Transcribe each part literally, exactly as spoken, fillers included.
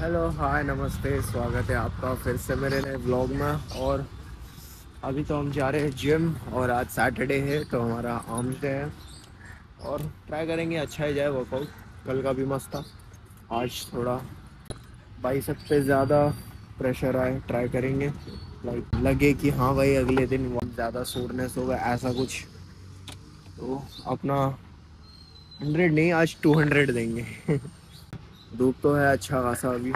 Hello, हाय, नमस्ते। स्वागत है आपका फिर से मेरे नए व्लॉग में। और अभी तो हम जा रहे हैं जिम, और आज सैटरडे है तो हमारा आर्म्स डे है और ट्राई करेंगे अच्छा ही जाए वर्कआउट। कल का भी मस्त था, आज थोड़ा बाइसेप पे ज़्यादा प्रेशर आए, ट्राई करेंगे। लाइक लगे कि हाँ भाई अगले दिन बहुत ज़्यादा सोरनेस होगा ऐसा कुछ, तो अपना हंड्रेड नहीं, आज टू हंड्रेड देंगे। धूप तो है अच्छा खासा अभी,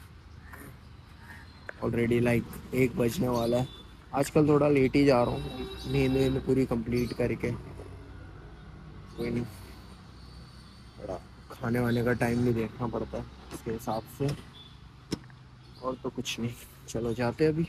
ऑलरेडी लाइक एक बजने वाला है। आजकल थोड़ा लेट ही जा रहा हूँ, नींद वींद पूरी कंप्लीट करके। कोई नहीं, थोड़ा खाने वाने का टाइम भी देखना पड़ता है इसके हिसाब से। और तो कुछ नहीं, चलो जाते हैं अभी।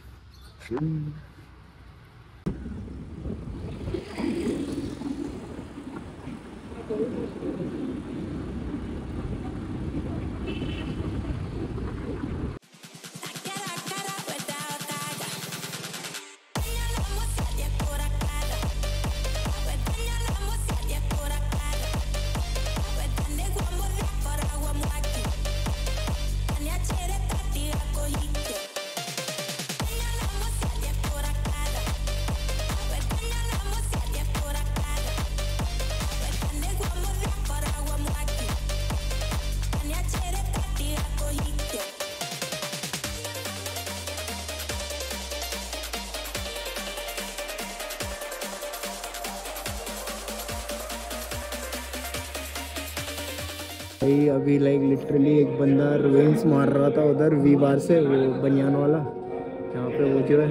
भाई अभी लाइक लिटरली एक बंदा रिंग्स मार रहा था उधर वी बार से, वो बनियान वाला यहाँ पे, वो जो है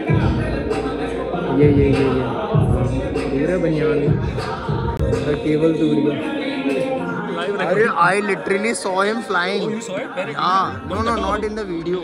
ये ये ये ये देख रहे बनियान, केबल टूट गया। अरे I literally saw him flying. हाँ, no no not in the video.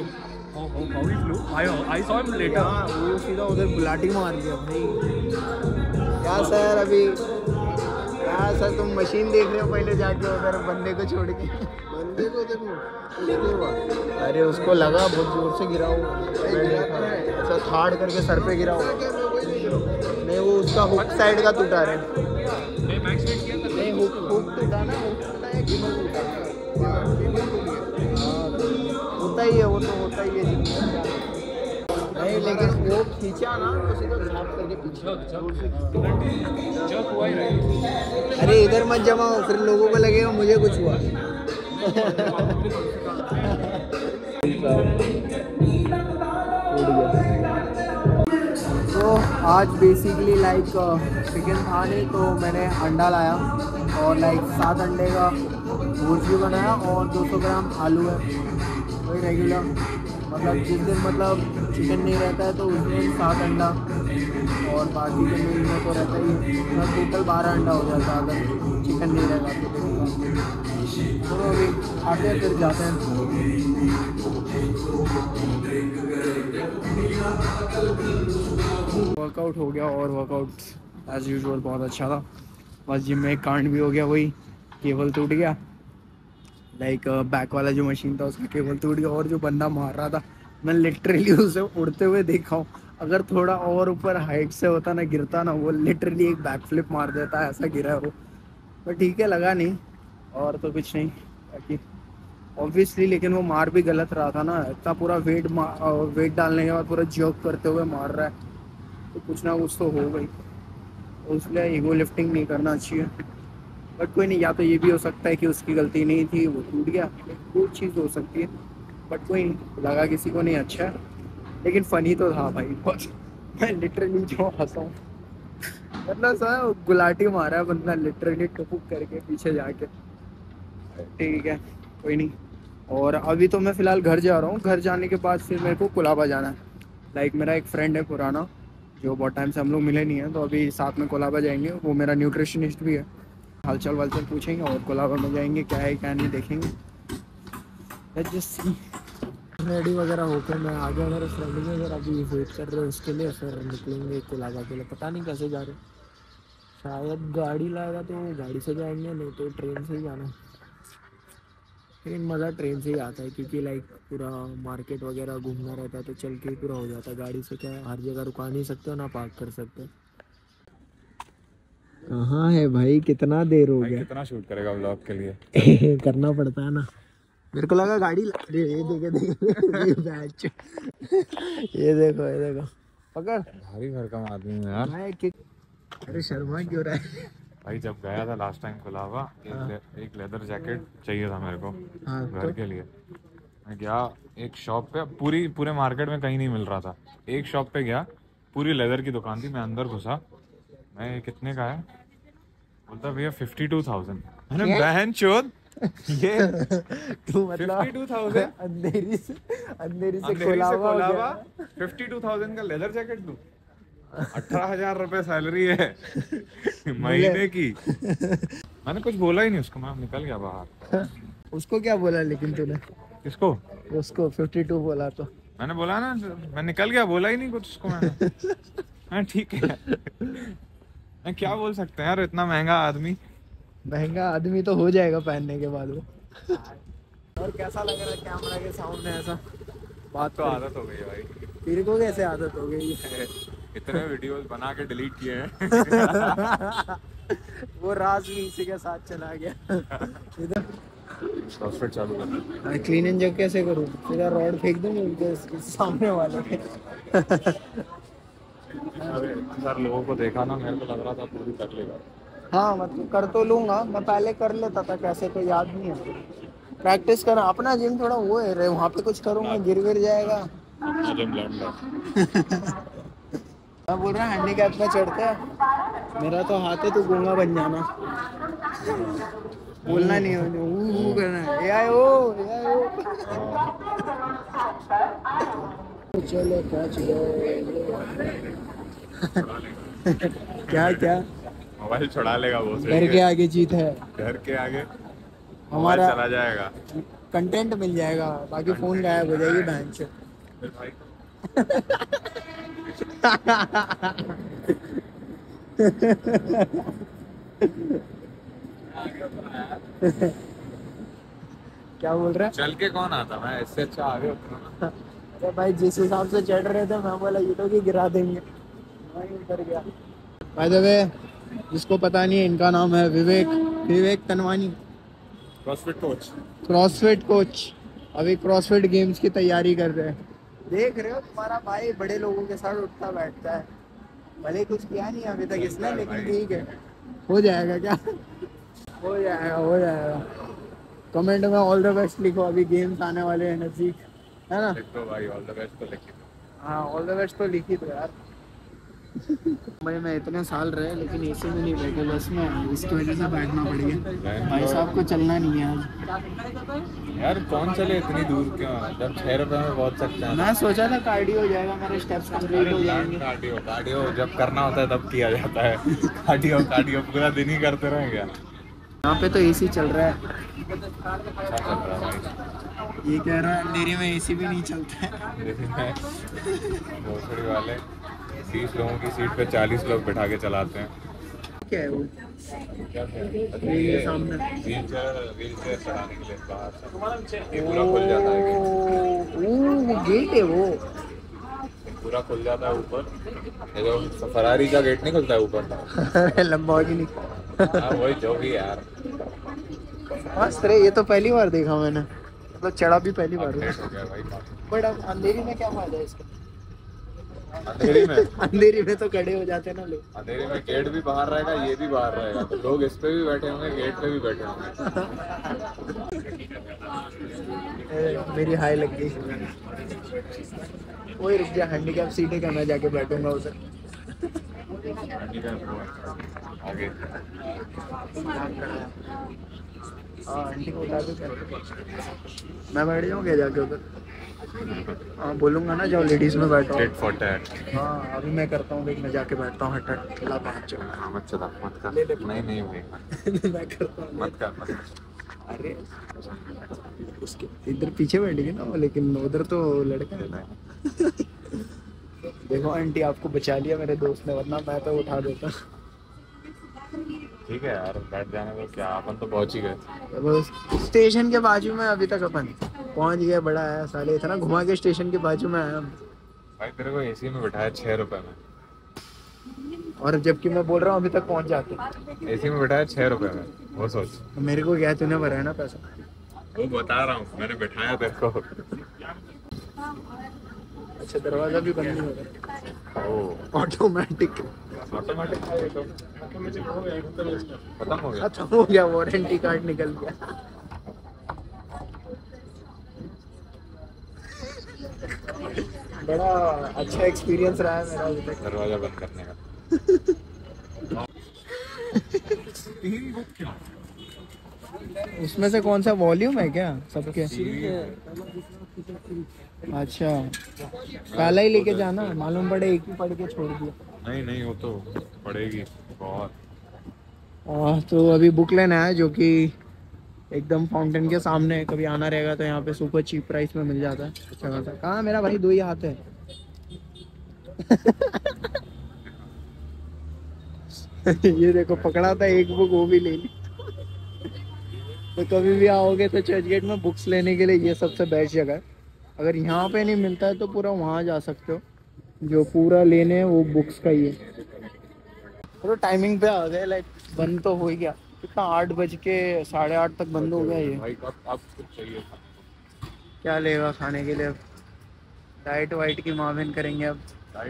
वो सीधा उधर गुलाटी मार दिया भाई। क्या सर, अभी क्या सर तुम मशीन देख रहे हो पहले जाके उधर बंदे को छोड़ के? बंदे को देखो, अरे उसको लगा बहुत जोर से गिरा हुआ, ऐसा थाड़ करके सर पे गिरा हुआ। नहीं, वो उसका हुक साइड का टूटा रहे। नहीं, हुक हुक टूटा ना, हुक टूटा है, केबल टूटा। होता ही है, वो तो होता ही है। नहीं, लेकिन वो खींचा ना तो सीधा झाप करके पीछे। अरे इधर मत जमा हो, फिर लोगों को लगेगा मुझे कुछ हुआ। तो आज बेसिकली लाइक चिकन था नहीं तो मैंने अंडा लाया और लाइक सात अंडे का भुर्जी भी बनाया और दो सौ ग्राम आलू है, वही रेगुलर। मतलब जिस दिन मतलब चिकन नहीं रहता है तो उस दिन सात अंडा, और बाकी के दिन में तो रहता ही मतलब टोटल बारह अंडा हो जाता है अगर चिकन नहीं रहेगा तो। तो अभी खाते हैं फिर जाते हैं। वर्कआउट हो गया और वर्कआउट एज यूजुअल बहुत अच्छा था। बस जिम में एक कांड भी हो गया, वही केबल टूट गया। लाइक बैक वाला जो मशीन था उसका केबल टूट गया, और जो बंदा मार रहा था मैं लिटरली उसे उड़ते हुए देखा हूँ। अगर थोड़ा और ऊपर हाइट से होता ना, गिरता ना, वो लिटरली एक बैक फ्लिप मार देता है, ऐसा गिरा है वो। पर ठीक है, लगा नहीं और तो कुछ नहीं बाकी ऑब्वियसली। लेकिन वो मार भी गलत रहा था ना, इतना पूरा वेट वेट डालने के बाद पूरा जर्क करते हुए मार रहा है, तो कुछ ना कुछ तो हो गई। तो इसलिए ईगो लिफ्टिंग नहीं करना चाहिए। बट कोई नहीं, या तो ये भी हो सकता है कि उसकी गलती नहीं थी, वो टूट गया, वो चीज़ हो सकती है। बट कोई नहीं, लगा किसी को नहीं अच्छा है, लेकिन फ़नी तो था भाई बहुत। मैं लिटरली जो हंसा हूँ, मतलब सर गुलाटी मारा है बंदा लिटरली टपुक करके पीछे जाके। ठीक है, कोई नहीं। और अभी तो मैं फ़िलहाल घर जा रहा हूँ, घर जाने के बाद फिर मेरे को कोलाबा जाना है। लाइक मेरा एक फ्रेंड है पुराना, जो बहुत टाइम से हम लोग मिले नहीं हैं, तो अभी साथ में कोलाबा जाएंगे। वो मेरा न्यूट्रिशनिस्ट भी है, हालचाल वालचाल पूछेंगे और कोलाबा में जाएंगे, क्या है क्या नहीं देखेंगे। रेडी वगैरह होकर मैं आ गया मेरे फ्रेंड के घर, अभी वेट कर रहे हैं उसके लिए, फिर निकलेंगे कोलाबा के लिए। पता नहीं कैसे जा रहे, शायद गाड़ी लाएगा तो गाड़ी से जाएंगे, नहीं तो ट्रेन से ही जाना। लेकिन मज़ा ट्रेन से ही आता है क्योंकि लाइक पूरा मार्केट वगैरह घूमना रहता है तो चल के ही पूरा हो जाता है। गाड़ी से क्या है, हर जगह रुका नहीं सकते हो ना पार्क कर सकते। कहाँ है भाई, कितना देर हो भाई गया? कितना शूट करेगा व्लॉग के लिए? करना पड़ता है ना। मेरे को लगा गाड़ी ला... अरे ये देखो देखो ये बैच ये देखो ये देखो पकड़। भारी भरकम आदमी है यार। मैं कि... अरे शर्मा क्यों रहा है भाई जब गया था लास्ट टाइम खुला हुआ एक, हाँ। ले, एक लेदर जैकेट चाहिए था मेरे को हाँ, घर तो? के लिए। मैं गया एक शॉप पे, पूरी पूरे मार्केट में कहीं नहीं मिल रहा था। एक शॉप पे गया, पूरी लेदर की दुकान थी। मैं अंदर घुसा, मैं कितने का है बोलता भैया फिफ्टी टू थाउजेंड। मैंने बहन चोद ये तू मतलब फिफ्टी टू थाउजेंड अंधेरी से अंधेरी से अंधेरी खोला से हुआ खोला हो हुआ गया। फिफ्टी टू थाउजेंड का लेदर जैकेट दूं? अठारह हजार रुपए सैलरी है महीने की। मैंने कुछ बोला ही नहीं उसको, मैं निकल गया बाहर। उसको क्या बोला लेकिन तूने? किसको? उसको फिफ्टी टू बोला तो? मैंने बोला ना, मैं निकल गया, बोला ही नहीं कुछ उसको मैंने। हाँ ठीक है, मैं क्या बोल सकते हैं यार, इतना महंगा आदमी। महंगा आदमी तो हो जाएगा पहनने के बाद वो। और कैसा लग रहा है कैमरा के सामने ऐसा? बात तो आदत हो गई है भाई। तेरे को कैसे आदत हो गई है? इतने वीडियोस बना के डिलीट किए हैं। वो राज भी इसी के साथ चला गया। इधर क्रॉसफिट चालू कर। मैं क्लीन एंड जग कैसे करूँ? सीधा रॉड फेंक दूँ उनके सामने वाले पे। सर लोगों को देखा ना, मेरे को लग रहा था पूरी कर लेगा। हाँ मतलब कर तो लूंगा, मैं पहले कर लेता था कैसे, तो याद नहीं है। प्रैक्टिस करना अपना जिम थोड़ा वो है रे, वहाँ पे कुछ करूँगा गिर गिर जाएगा। मैं बोल रहा हैंडीकैप में चढ़ते हैं, मेरा तो हाथ है, तू गूंगा बन जाना। बोलना नहीं है, ऊ ऊ करना है। ए आए ओ ए आए ओ। चलो पहुंच गए। क्या क्या मोबाइल छुड़ा लेगा वो। घर के आगे जीत है। घर के आगे हमारा चला जाएगा, कंटेंट मिल जाएगा, बाकी फोन गायब हो जाएगी बैंक से। क्या बोल रहा है? चल के कौन आता, मैं इससे अच्छा आगे उतरूंगा। अरे भाई जिस हिसाब से चढ़ रहे थे, मैं बोला ये तो कि गिरा देंगे, मैं उतर गया। बाय द वे, जिसको पता नहीं है, इनका नाम है Vivek Vivek Tanwani, CrossFit coach. CrossFit coach. अभी क्रॉसफिट गेम्स की तैयारी कर रहे हैं। देख रहे हो तुम्हारा भाई बड़े लोगों के साथ उठता बैठता है। भले कुछ किया नहीं अभी तक इसने, लेकिन ठीक है, हो जाएगा। क्या हो जाएगा हो जाएगा। कमेंट में ऑल द बेस्ट लिखो, अभी गेम्स आने वाले हैं नजदीक, है ना? लिख दो भाई, ऑल द बेस्ट तो लिख दो। हाँ ऑल द बेस्ट तो लिख ही दो यार। मुंबई में इतने साल रहे लेकिन एसी में नहीं बैठे, बस में इसकी वजह से बैठना पड़ गया। भाई साहब को चलना नहीं है आज। यार कौन चले इतनी दूर क्यों, जब छह रुपए में पहुंच सकते हैं। मैं सोचा था कार्डियो हो जाएगा, मेरे स्टेप्स कंप्लीट हो जाएंगे। कार्डियो कार्डियो जब करना होता है तब किया जाता है। कार्डियो कार्डियो पूरा दिन ही करते रहे क्या? यहाँ पे तो एसी चल रहा है। अच्छा चल रहा है भाई। ये कह रहा है अंधेरी में एसी भी नहीं चलता है। भोसड़ी वाले तीस लोगों की सीट पे चालीस लोग बैठा के चलाते हैं। क्या है वो? क्या ये सामने व्हील चेयर व्हील चेयर चलाने के लिए बाहर से ये पूरा खुल जाता है। वो गेट है, वो पूरा खुल जाता है ऊपर। ये जो फरारी का गेट नहीं खुलता है ऊपर, लंबोर्गिनी। हाँ वही जो भी यार। मस्त रे, ये तो पहली बार देखा मैंने, मतलब चढ़ा भी पहली बार। अपडेट हो गया भाई। बट अब अंधेरी में क्या फायदा है इसका? अंधेरी में अंधेरी में तो खड़े हो जाते हैं ना लोग। अंधेरी में गेट भी बाहर रहेगा, ये भी बाहर रहेगा, तो लोग इस पे भी बैठे होंगे, गेट पे भी बैठे होंगे। मेरी हाई लग गई। वही रुक जा, हैंडीकैप सीट है क्या, मैं जाके बैठूंगा उधर। आगे हाँ आंटी को उठा दो, मैं बैठ जाऊँ क्या जाके उधर? हाँ बोलूँगा ना, जाओ लेडीज में बैठो। Tit for tat. हाँ अभी मैं करता हूँ, देख मैं जाके बैठता हूँ। हट हट ला पाँच हाँ मत चला मत कर। नहीं नहीं भाई मैं करता हूँ, मत कर मत कर। अरे उसके इधर पीछे बैठेंगे ना वो, लेकिन उधर तो लड़का है ना। देखो आंटी आपको बचा लिया मेरे दोस्त ने, वरना मैं तो उठा देता। ठीक है यार, बैठ जाने दो, क्या अपन तो पहुंच ही गए। तो स्टेशन के बाजू में अभी तक अपन पहुंच गए। बड़ा है साले, इतना घुमा के स्टेशन के बाजू में आया। भाई तेरे को एसी में बिठाया छह रुपए में, और जबकि मैं बोल रहा हूँ अभी तक पहुंच जाते। एसी में बिठाया छह रुपए में, वो सोच। मेरे को क्या, तूने भरा है ना पैसा। वो बता रहा हूँ, मैंने बैठाया तेरे को। अच्छा दरवाजा भी बंद नहीं हो रहा, ओ ऑटोमेटिक। ऑटोमेटिक तो खत्म हो गया। खत्म हो गया, वारंटी कार्ड निकल गया। बड़ा अच्छा एक्सपीरियंस रहा है मेरा अभी तक दरवाजा बंद करने का। उसमें से कौन सा वॉल्यूम है क्या सबके? अच्छा काला ही लेके जाना, मालूम पड़े एक ही पढ़ के छोड़ दिया। नहीं नहीं, वो तो पड़ेगी बहुत। और तो अभी बुक लेना है जो कि एकदम फाउंटेन के सामने है। कभी आना रहेगा तो यहाँ पे सुपर चीप प्राइस में मिल जाता है अच्छा खासा। कहाँ मेरा भाई, दो ही हाथ है। ये देखो पकड़ा था एक बुक, वो भी ले ली। तो कभी भी आओगे तो चर्चगेट में बुक्स लेने के लिए ये सबसे बेस्ट जगह है। अगर यहाँ पे नहीं मिलता है तो पूरा वहाँ जा सकते हो, जो पूरा लेने है वो बुक्स का ही है। तो टाइमिंग पे आ गए, लाइक बंद तो हो ही गया। कितना, आठ बज के साढ़े आठ तक बंद हो गया ये। भाई अब अब कुछ चाहिए। क्या लेगा खाने के लिए? डाइट वाइट की मावेन करेंगे अब।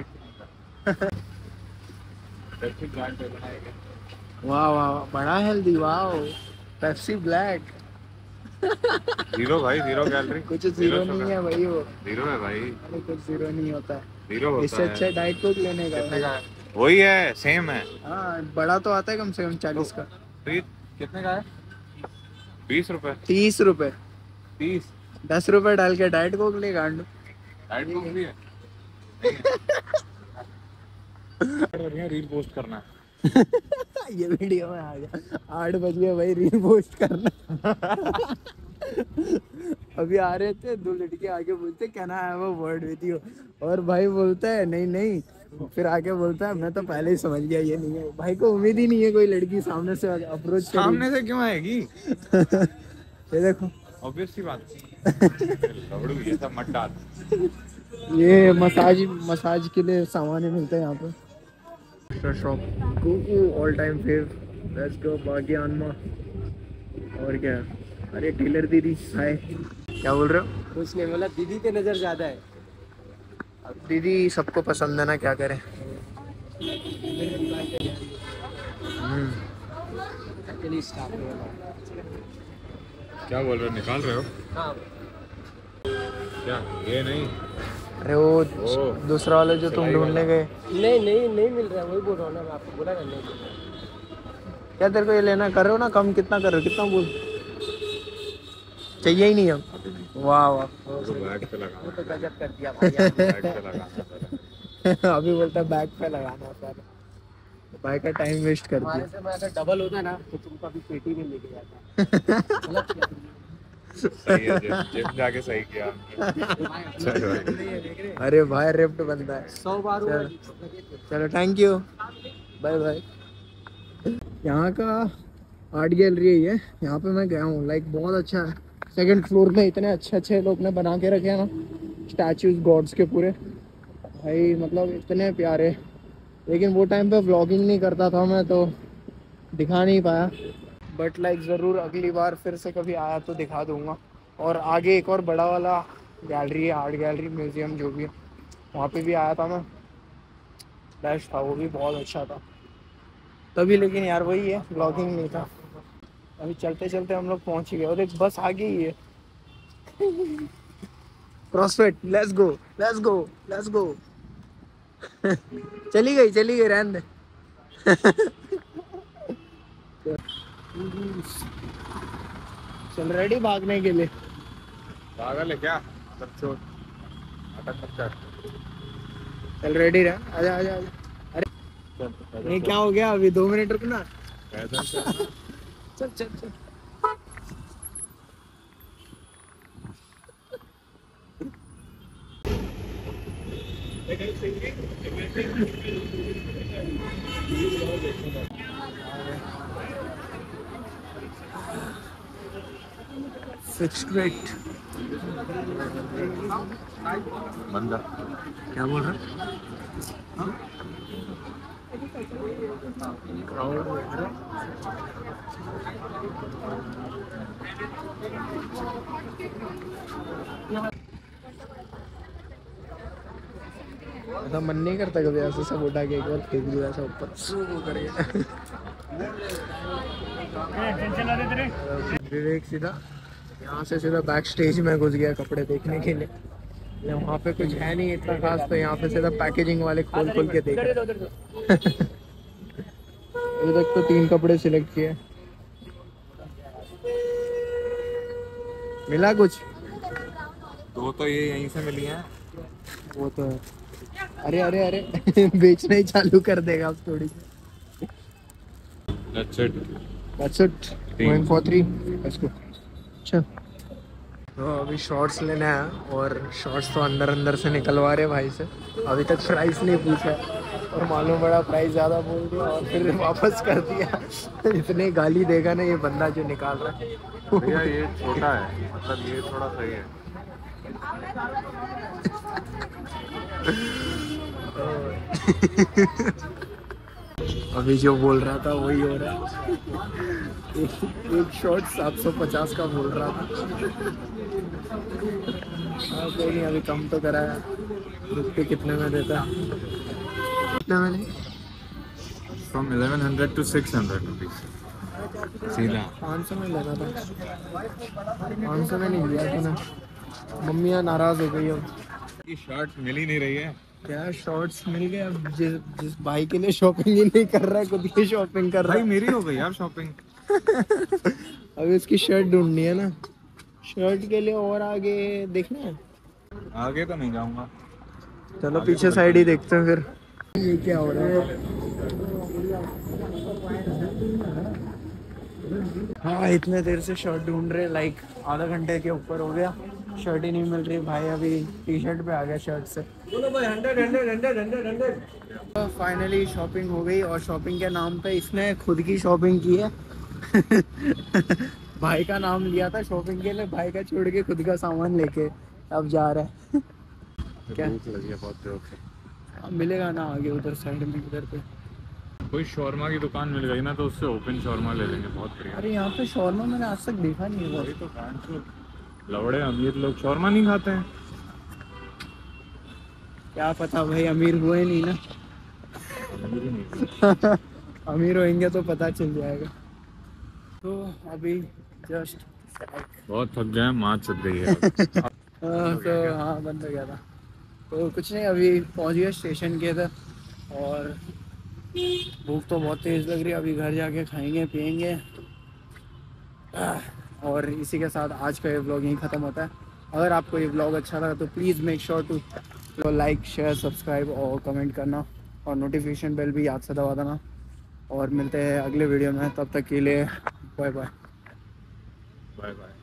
वाह वाह, बड़ा हेल्दी, वाह। Pepsi black. जीरो भाई, जीरो कैलोरी। कुछ जीरो नहीं है भाई, वो जीरो है भाई। अरे कुछ जीरो नहीं होता है। जीरो होता इससे है। अच्छा डाइट कोक लेने का। कितने का है? वही है, सेम है। हाँ बड़ा तो आता है कम से कम चालीस का। बीस कितने का है? बीस रुपए। तीस रुपए। तीस। दस रुपए डाल के डाइट कोक ले गांडू। डाइट कोक भी है। रील पोस्ट करना है। ये वीडियो में आ गया। आठ बज गए भाई, रील पोस्ट करना। अभी आ रहे थे, दो लड़के आगे बोलते can I have a word with you, और भाई बोलता है नहीं नहीं, फिर आगे बोलता है मैं तो पहले ही समझ गया ये नहीं है। भाई को उम्मीद ही नहीं है कोई लड़की सामने से अप्रोच सामने से क्यों आएगी? ये देखो ऑब्वियस सी बात। लवड़ू ये सब मत डाल। ये मसाज मसाज के लिए सामान मिलता है यहाँ पे। शॉप कुकू all time fav, let's go भाग्यानमा। और क्या, अरे टेलर दीदी हाय। क्या बोल रहे हो? कुछ नहीं बोला, दीदी पे नजर ज्यादा है। अब दीदी सबको पसंद है ना, क्या करें। हम्म। क्या बोल रहे हो, निकाल रहे हो? हाँ क्या ये नहीं? अरे वो ओ, दूसरा वाला जो तुम सिलाई ढूंढने वाला। गए। नहीं नहीं नहीं मिल रहा है, वही बोल रहा हूँ ना मैं आपको, बोला ना नहीं मिल रहा है। क्या तेरे को ये लेना, कर रहे हो ना कम? कितना कर रहे हो, कितना बोल? चाहिए ही नहीं अब। वाह वाह। तो बैग पे लगाना। वो तो गजब कर दिया भाई। बैग पे लगाना पहले। अभी बोलता है बैग पे लगाना होता है। भाई का टाइम वेस्ट कर हमारे दिया। से मैं अगर डबल होता ना तो तुमको अभी पेटी में लेके जाता। गलत किया तुमने। सही है, जिम जिम जाके सही किया। चलो भाई। अरे भाई रिप्ट बनता है। सौ बार हुआ चलो। लगे थे। चलो थैंक यू, बाय बाय। यहाँ का आर्ट गैलरी है ये, यहाँ पे मैं गया हूँ, लाइक बहुत अच्छा है। सेकंड फ्लोर में इतने अच्छे अच्छे लोग ने बना के रखे हैं ना स्टैचूज गॉड्स के पूरे, भाई मतलब इतने प्यारे। लेकिन वो टाइम पे व्लॉगिंग नहीं करता था मैं, तो दिखा नहीं पाया। बट लाइक ज़रूर अगली बार फिर से कभी आया तो दिखा दूंगा। और आगे एक और बड़ा वाला गैलरी है, आर्ट गैलरी म्यूजियम जो भी है, वहाँ पे भी आया था मैं, बेस्ट था वो भी, बहुत अच्छा था तभी। लेकिन यार वही है, व्लॉगिंग नहीं था। अभी चलते चलते हम लोग पहुँच ही गए और एक बस आगे ही है। CrossFit, let's go let's go let's go. चली गई चली गई, रहने दे। चल रेडी भागने के लिए? पागल है क्या? सब छोड़, अटक मत कर। चल रेडी रह, आजा आजा आजा। अरे नहीं क्या हो गया, अभी दो मिनट रुकना। पैदल चल। चल चल चल। Fixed rate. बंदा क्या बोल रहा है? क्राउड ऐसा मन नहीं करता कभी ऐसे सब उठा के एक बार फेंक दिया ऐसा ऊपर वो करके। विवेक सीधा यहाँ से सीधा बैक स्टेज में घुस गया कपड़े देखने के लिए। वहाँ पे कुछ है नहीं इतना खास, तो यहाँ पे सीधा पैकेजिंग वाले खोल खोल के देख रहे। अभी तक तो तीन कपड़े सिलेक्ट किए। मिला कुछ? दो तो ये यहीं से मिली हैं। वो तो है। अरे अरे अरे बेचना ही चालू कर देगा अब थोड़ी। That's it. That's it. Going for three. Let's go. अच्छा तो अभी शॉर्ट्स लेने आया और शॉर्ट्स तो अंदर अंदर से निकलवा रहे भाई से। अभी तक प्राइस नहीं पूछा और मालूम पड़ा प्राइस ज़्यादा बोल दिया और फिर वापस कर दिया। इतने गाली देगा ना ये बंदा जो निकाल रहा है। भैया ये छोटा है, मतलब ये थोड़ा सही है। अभी जो बोल रहा था वही हो रहा है। एक, एक शॉट सात सौ पचास का बोल रहा था। हाँ कोई नहीं, अभी कम तो कराया। रुपये कितने में देता? कितने में नहीं? From eleven hundred to six hundred rupees. सीधा पाँच सौ में लेना था। पाँच सौ में नहीं लिया तूने। मम्मियाँ नाराज हो गई अब। ये शर्ट मिल ही नहीं रही है। क्या शॉर्ट्स मिल गए? अब जिस जिस भाई के लिए शॉपिंग ही नहीं कर रहा है, खुद की शॉपिंग कर रहा भाई है। मेरी हो गई यार शॉपिंग। अभी उसकी शर्ट ढूंढनी है ना। शर्ट के लिए और आगे देखना है। आगे तो नहीं जाऊंगा। चलो पीछे साइड ही देखते हैं फिर। ये क्या हो रहा है? हाँ इतने देर से शर्ट ढूंढ रहे, लाइक आधा घंटे के ऊपर हो गया, शर्ट ही नहीं मिल रही। भाई अभी टी शर्ट पे आ गया शर्ट से। फाइनली शॉपिंग हो गई और शॉपिंग के नाम पे इसने खुद की शॉपिंग की है। भाई का नाम लिया था शॉपिंग के लिए, भाई का छोड़ के खुद का सामान लेके अब जा रहा है। क्या भूख लगी है बहुत जोर से। अब मिलेगा ना आगे उधर साइड में इधर पे। कोई शौरमा की दुकान मिल गई ना तो उससे ओपन शौरमा ले लेंगे, बहुत बढ़िया। अरे यहाँ पे शौरमा मैंने आज तक देखा नहीं है। वही तो कान लवड़े अमीर लोग शौरमा नहीं खाते हैं। क्या पता भाई, अमीर हुए नहीं ना। अमीर ही नहीं। अमीर होंगे तो पता चल जाएगा। तो अभी जस्ट बहुत थक गए, माँ चल गई है। तो हाँ बंद हो गया था। तो कुछ नहीं, अभी पहुँच गए स्टेशन के इधर और भूख तो बहुत तेज़ लग रही है। अभी घर जाके खाएंगे पिएंगे और इसी के साथ आज का ये व्लॉग यहीं ख़त्म होता है। अगर आपको ये व्लॉग अच्छा लगा तो please make sure to like share subscribe और कमेंट करना और नोटिफिकेशन बेल भी याद से दबा देना। और मिलते हैं अगले वीडियो में, तब तक के लिए बाय बाय। Bye bye.